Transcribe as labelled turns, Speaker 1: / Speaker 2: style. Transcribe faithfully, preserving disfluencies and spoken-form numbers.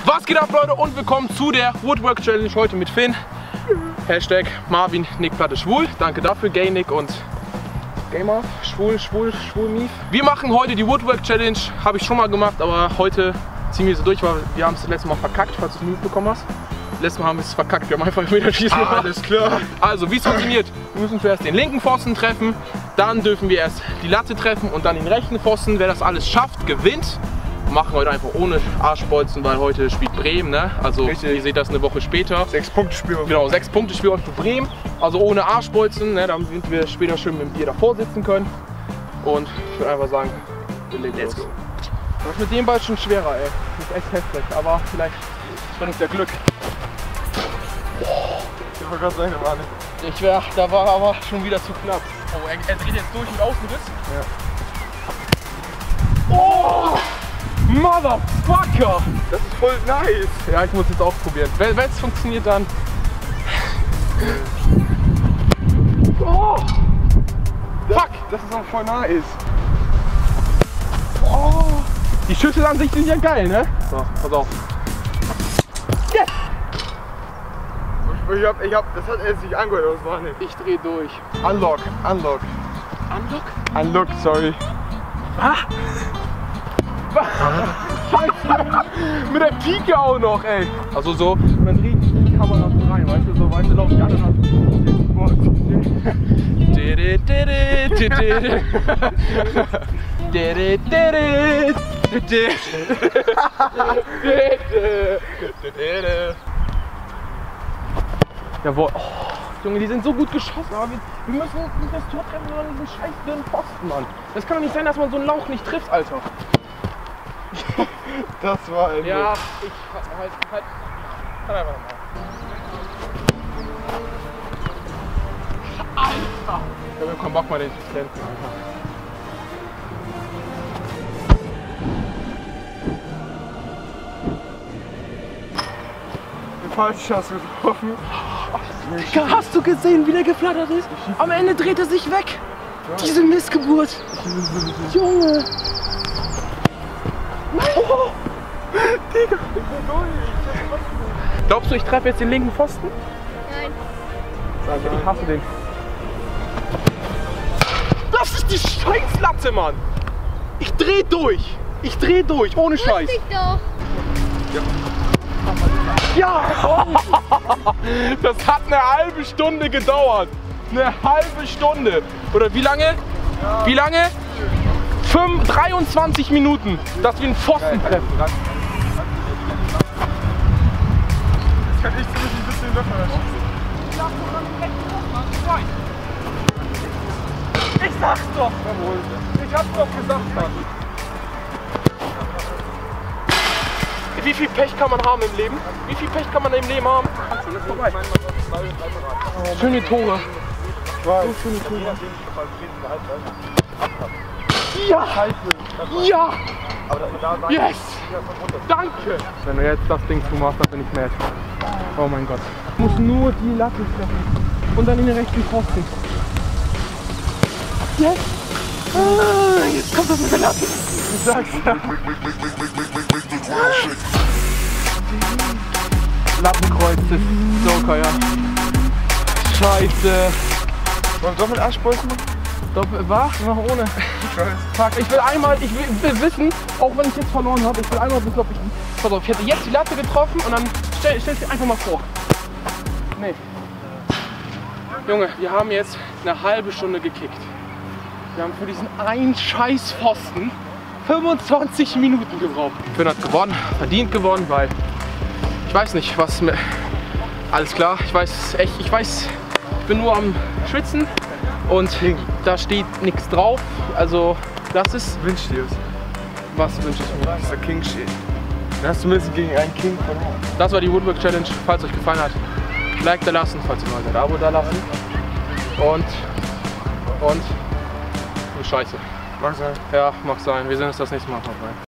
Speaker 1: Was geht ab, Leute, und willkommen zu der Woodwork Challenge heute mit Finn. Hashtag Marvin Nick Platte schwul. Danke dafür, Gay Nick und Gamer. Schwul, schwul, schwul Mief. Wir machen heute die Woodwork Challenge. Habe ich schon mal gemacht, aber heute ziehen wir so durch, weil wir haben es das letzte Mal verkackt, falls du es nicht mitbekommen hast. Letztes Mal haben wir es verkackt, wir haben einfach wieder schießen gemacht.
Speaker 2: Ah, alles klar.
Speaker 1: Also, wie es funktioniert, wir müssen zuerst den linken Pfosten treffen, dann dürfen wir erst die Latte treffen und dann den rechten Pfosten. Wer das alles schafft, gewinnt. Wir machen heute einfach ohne Arschbolzen, weil heute spielt Bremen, ne? Also,
Speaker 2: Richtig.
Speaker 1: ihr seht das eine Woche später.
Speaker 2: Sechs Punkte Spiel.
Speaker 1: Genau, sechs Punkte Spiel heute für Bremen. Also ohne Arschbolzen, ne? Damit wir später schön mit dem Bier davor sitzen können. Und ich würde einfach sagen, wir legen los. Das ist mit dem Ball schon schwerer, ey. Das ist echt heftig, aber vielleicht bringt der Glück.
Speaker 2: Ich wollte gerade sagen, da war nicht.
Speaker 1: Ich wär, da war aber schon wieder zu knapp. Oh, er, er dreht jetzt durch mit Außenriss.
Speaker 2: Ja.
Speaker 1: Oh! Motherfucker!
Speaker 2: Das ist voll nice.
Speaker 1: Ja, ich muss jetzt auch probieren. Wenn es funktioniert, dann. Oh! Fuck!
Speaker 2: Das ist auch voll nice.
Speaker 1: Oh! Die Schüsse an sich sind ja geil, ne? So, pass auf. Yes!
Speaker 2: Ich hab, ich hab, das hat er sich angehört, aber das war nicht.
Speaker 1: Ich dreh durch.
Speaker 2: Unlock, unlock.
Speaker 1: Unlock?
Speaker 2: Unlock, sorry.
Speaker 1: Ah! Scheiße! Mit der Pike auch noch, ey! Also so, und dann dreht die Kamera so rein, weißt du, so, weißt du, laufen die anderen ab. Jawohl. Oh, Junge, die sind so gut geschossen, aber wir, wir müssen nicht das Tor treffen, sondern diesen scheiß dünnen Pfosten, Mann. Das kann doch nicht sein, dass man so einen Lauch nicht trifft, Alter.
Speaker 2: Das war ein
Speaker 1: Ja, ich halt, halt, halt einfach nochmal. Alter! Ich hab ja keinen Bock mal den zu kämpfen, Alter.
Speaker 2: Den Fallschuss getroffen.
Speaker 1: Hast du gesehen, wie der geflattert ist? Am Ende dreht er sich weg. Ja. Diese Missgeburt. Junge. Oh. Digga. Glaubst du, ich treffe jetzt den linken Pfosten?
Speaker 3: Nein.
Speaker 1: Ich hasse den. Das ist die Scheißlatte, Mann. Ich dreh durch. Ich dreh durch, ohne Scheiß.
Speaker 3: Wusste ich doch.
Speaker 1: Ja! Das hat eine halbe Stunde gedauert. Eine halbe Stunde. Oder wie lange?
Speaker 2: Ja.
Speaker 1: Wie lange? fünf, dreiundzwanzig Minuten, dass wir einen Pfosten treffen.
Speaker 2: Jetzt kann ich ziemlich ein bisschen locker schießen.
Speaker 1: Ich sag's doch! Ich hab's doch gesagt, Mann. Wie viel Pech kann man haben im Leben? Wie viel Pech kann man im Leben haben? Das ist vorbei. Schöne Tore.
Speaker 2: So
Speaker 1: schöne Tore. Ja! Ja! Yes! Danke! Wenn du jetzt das Ding zumachst, dann bin ich mad. Oh mein Gott. Ich muss nur die Latte treffen. Und dann in den rechten Pfosten. Yes! Ah, jetzt kommt das mit der Latte. Ich sag's ja. Lattenkreuz ist Joker, ja. Scheiße.
Speaker 2: Wollen wir doch mit Arschbolzen machen?
Speaker 1: Doppel, was? Mach ohne. Fuck, ich will einmal, ich will, will wissen, auch wenn ich jetzt verloren habe, ich will einmal wissen, ob ich, pass auf, ich hätte jetzt die Latte getroffen und dann stell, stell dir einfach mal vor. Nee. Junge, wir haben jetzt eine halbe Stunde gekickt. Wir haben für diesen einen scheiß Pfosten fünfundzwanzig Minuten gebraucht. Finn hat gewonnen, verdient gewonnen, weil ich weiß nicht, was mir, alles klar, ich weiß echt, ich weiß, ich bin nur am Schwitzen. Und King. Da steht nichts drauf, also das ist...
Speaker 2: Wünsch dir es.
Speaker 1: Was wünsche ich mir?
Speaker 2: Das ist der King steht. Dann hast du mindestens gegen einen King verloren.
Speaker 1: Das war die Woodwork Challenge. Falls euch gefallen hat, Like da lassen, falls ihr neu seid, Abo da lassen. Und... Und... Oh, Scheiße.
Speaker 2: Mag sein.
Speaker 1: Ja, mag sein. Wir sehen uns das nächste Mal. Vorbei.